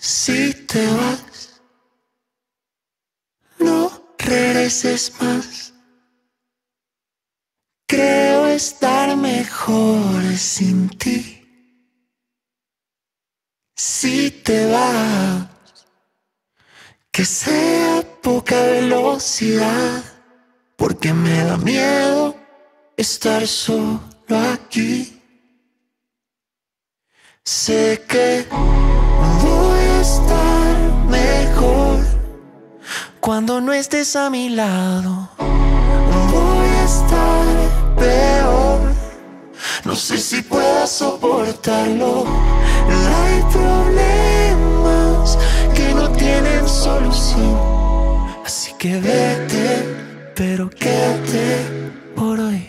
Si te vas, no regreses más. Creo estar mejor sin ti. Si te vas, que sea a poca velocidad, porque me da miedo estar solo aquí. Sé que voy a estar mejor cuando no estés a mi lado. Voy a estar peor. No sé si pueda soportarlo. Hay problemas que no tienen solución. Así que vete, pero quédate por hoy.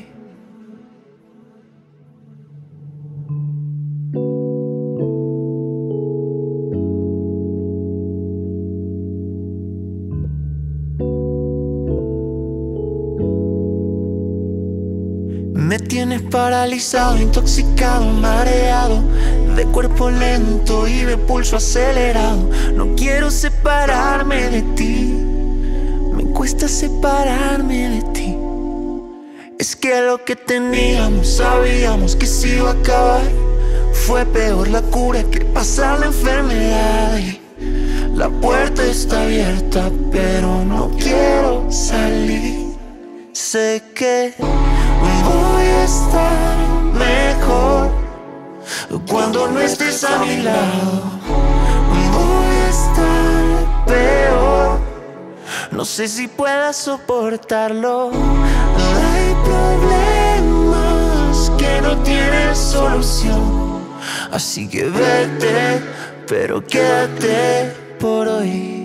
Me tienes paralizado, intoxicado, mareado, de cuerpo lento y de pulso acelerado. No quiero separarme de ti, me cuesta separarme de ti. Es que lo que teníamos sabíamos que se iba a acabar. Fue peor la cura que pasar la enfermedad. Y la puerta está abierta, pero no quiero salir. Sé que voy a estar mejor cuando no estés a mi lado. Voy a estar peor. No sé si pueda soportarlo. Hay problemas que no tienen solución. Así que vete, pero quédate por hoy.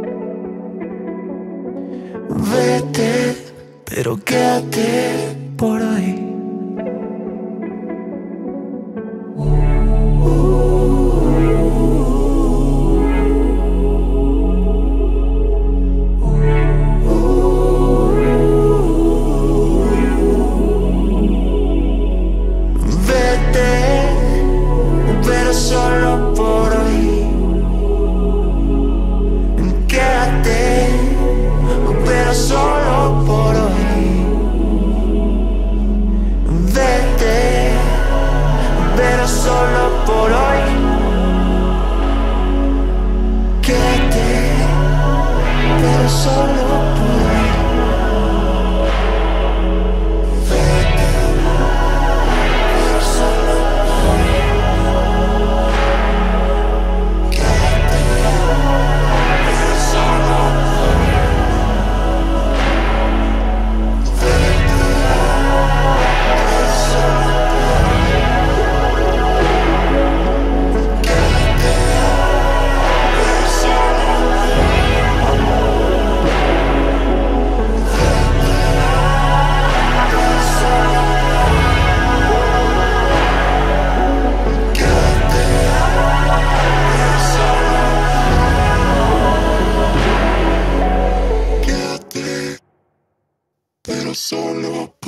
Vete, pero quédate por hoy. Vete, pero solo por hoy. Quédate, pero solo por hoy. Vete, pero solo por hoy. Quédate, pero solo por hoy. Vete, pero solo por hoy. Quédate, pero solo por hoy. Vete, pero solo por hoy. Quédate, pero solo por hoy. Quédate, pero solo por hoy. Quédate, pero solo